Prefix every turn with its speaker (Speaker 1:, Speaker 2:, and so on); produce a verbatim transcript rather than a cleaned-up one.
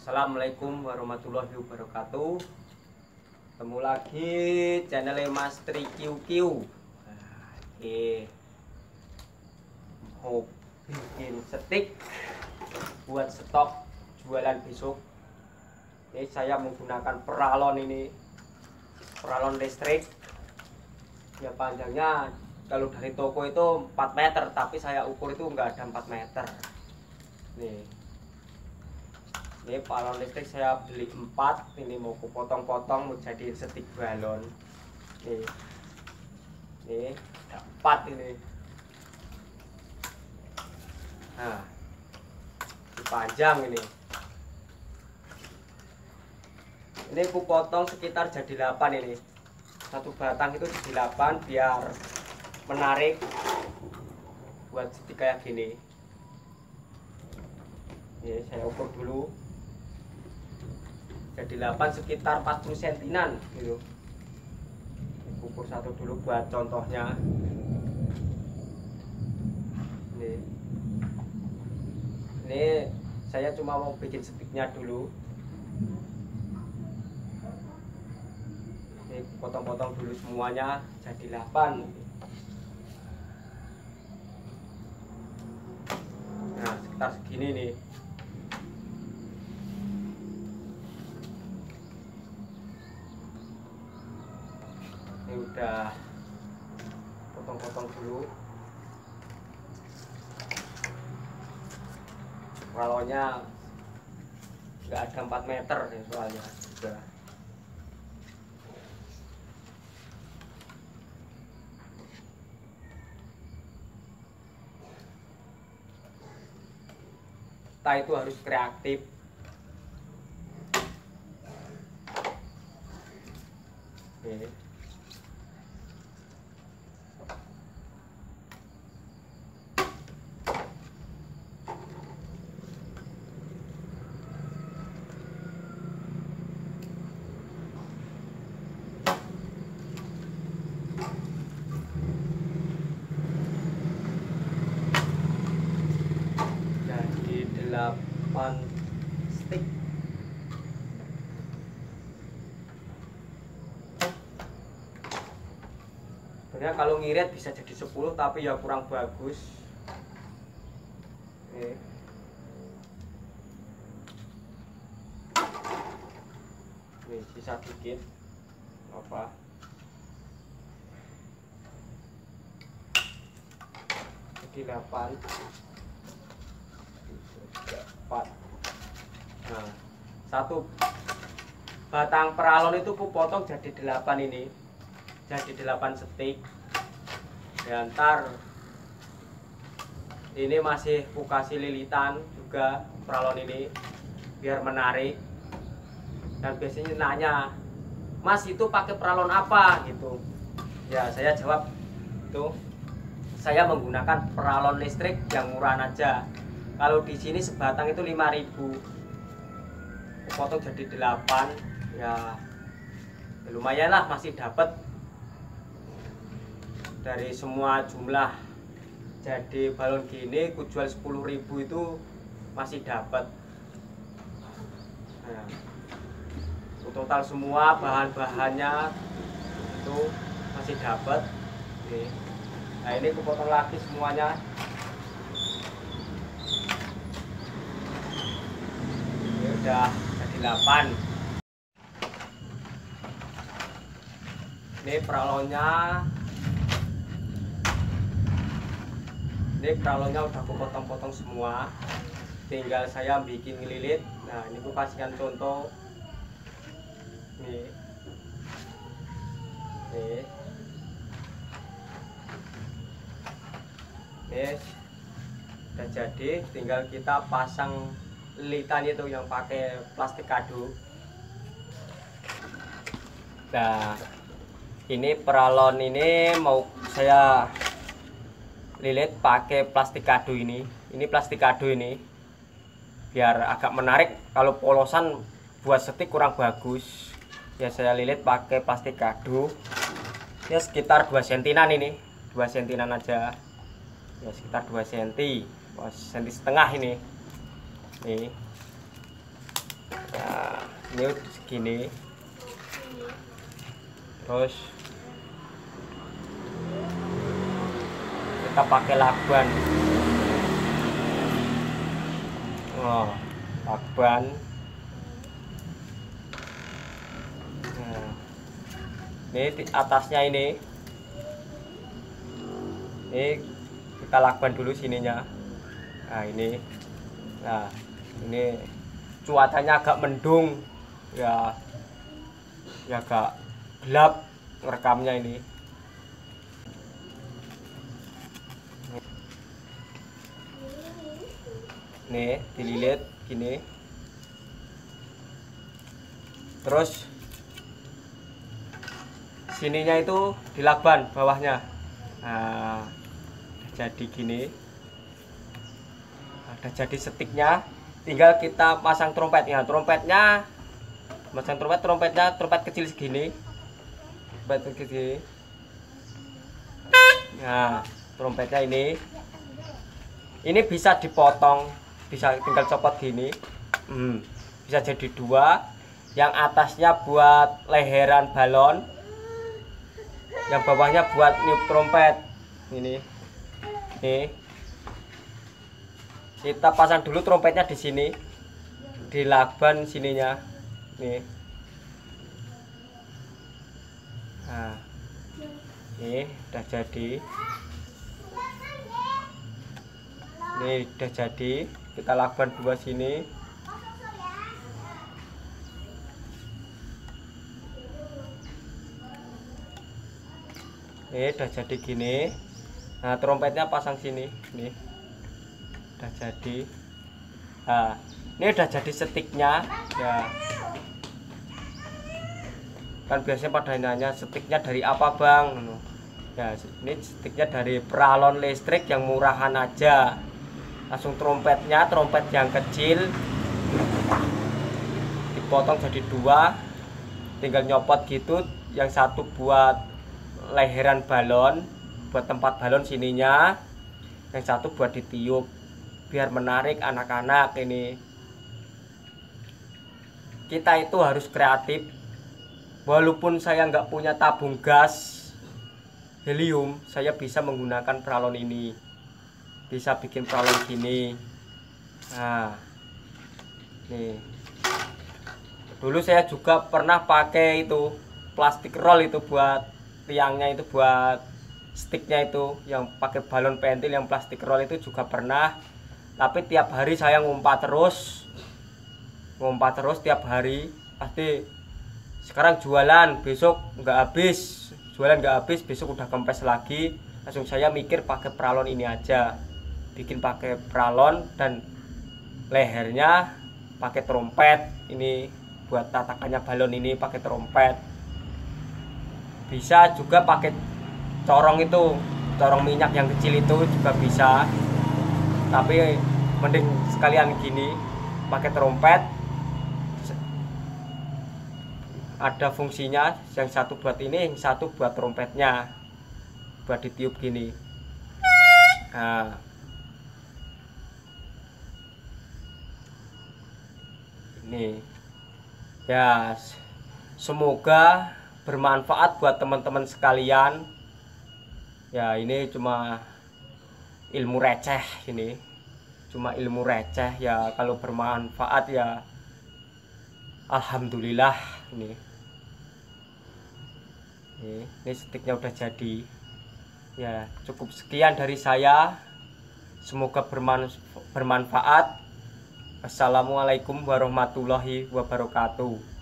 Speaker 1: Assalamualaikum warahmatullahi wabarakatuh. Ketemu lagi channel Mas Tri Q Q. Nah, ini mau bikin stik buat stok jualan besok. Ini saya menggunakan peralon ini, peralon listrik. Ya panjangnya kalau dari toko itu empat meter, tapi saya ukur itu enggak ada empat meter. Nih. Ini paralon listrik saya beli empat, ini mau kupotong-potong mau jadi stik balon. Nih, nih empat ini. Nah, panjang ini. Ini kupotong sekitar jadi delapan ini. Satu batang itu jadi delapan biar menarik buat stik kayak gini. Ini saya ukur dulu. Jadi delapan sekitar empat puluh sentimeter gitu. Ukur satu dulu buat contohnya. Ini, ini saya cuma mau bikin stiknya dulu. Ini potong-potong dulu semuanya jadi delapan. Nah, sekitar segini nih. Ini udah potong-potong dulu. Paralonnya nggak ada empat meter ya, soalnya udah. Kita itu harus kreatif. Oke. delapan stik. Sebenarnya kalau ngirit bisa jadi sepuluh, tapi ya kurang bagus. Oke. Ini sisa dikit apa? Jadi delapan. empat. Nah, satu batang peralon itu ku potong jadi delapan ini. Jadi delapan stik. Dan ntar ini masih ku kasih lilitan juga peralon ini biar menarik. Dan biasanya nanya, "Mas, itu pakai peralon apa?" gitu. Ya, saya jawab itu saya menggunakan peralon listrik yang murahan aja. Kalau di sini sebatang itu lima ribu. Potong jadi delapan, ya, ya lumayan lah, masih dapat dari semua jumlah. Jadi balon gini ku jual sepuluh ribu itu masih dapat. Nah, total semua bahan-bahannya itu masih dapat. Nah, ini ku potong lagi semuanya. Udah jadi delapan. Ini peralonnya. Ini peralonnya udah aku potong-potong semua. Tinggal saya bikin lilit. Nah, ini aku kasihkan contoh. Nih. Nih. Nih. Udah jadi, tinggal kita pasang lilitan itu yang pakai plastik kado. Nah, ini peralon ini mau saya lilit pakai plastik kado ini. Ini plastik kado ini biar agak menarik. Kalau polosan buat stik kurang bagus. Ya saya lilit pakai plastik kado. Ya sekitar dua sentimeter ini, dua sentimeter aja. Ya sekitar dua sentimeter, dua sentimeter setengah ini. Nih. Nah, ini segini. Terus kita pakai lakban. Oh, lakban. Nah, ini di atasnya ini. Ini kita lakban dulu sininya. Nah, ini. Nah, ini cuacanya agak mendung. Ya. Ya agak gelap rekamnya ini. Nih, dililit gini. Terus sininya itu dilakban bawahnya. Nah, jadi gini. Ada jadi stiknya. Tinggal kita pasang trompetnya. Trompetnya pasang trompet, trompetnya trompet kecil segini. Trompet kecil. Nah, trompetnya ini. Ini bisa dipotong, bisa tinggal copot gini. Hmm, bisa jadi dua. Yang atasnya buat leheran balon, yang bawahnya buat niup trompet. Ini, nih. Kita pasang dulu trompetnya di sini, di lakban sininya, nih. Nah, ini udah jadi. Ini udah jadi. Kita lakban dua sini. Ini udah jadi gini. Nah, trompetnya pasang sini. Nih. Udah jadi. Nah, ini udah jadi stiknya. Ya. Kan biasanya pada nanya stiknya dari apa, Bang? Ya, ini stiknya dari peralon listrik yang murahan aja. Langsung trompetnya, trompet yang kecil dipotong jadi dua. Tinggal nyopot gitu. Yang satu buat leheran balon, buat tempat balon sininya. Yang satu buat ditiup biar menarik anak-anak ini. Kita itu harus kreatif. Walaupun saya nggak punya tabung gas helium, saya bisa menggunakan peralon ini. Bisa bikin peralon gini. Nah, nih. Dulu saya juga pernah pakai itu plastik roll itu buat tiangnya, itu buat sticknya itu yang pakai balon pentil yang plastik roll itu juga pernah. Tapi tiap hari saya ngumpat terus, ngumpat terus tiap hari. Pasti sekarang jualan, besok nggak habis, jualan nggak habis, besok udah kempes lagi. Langsung saya mikir pakai peralon ini aja, bikin pakai peralon dan lehernya pakai trompet. Ini buat tatakannya balon ini pakai trompet. Bisa juga pakai corong itu, corong minyak yang kecil itu juga bisa. Tapi mending sekalian gini, pakai trompet. Ada fungsinya, yang satu buat ini, yang satu buat trompetnya, buat ditiup gini. Nah, ini ya, semoga bermanfaat buat teman-teman sekalian. Ya, ini cuma ilmu receh, ini cuma ilmu receh ya. Kalau bermanfaat ya alhamdulillah. Ini ini, ini stiknya udah jadi. Ya, cukup sekian dari saya. Semoga bermanfaat. Assalamualaikum warahmatullahi wabarakatuh.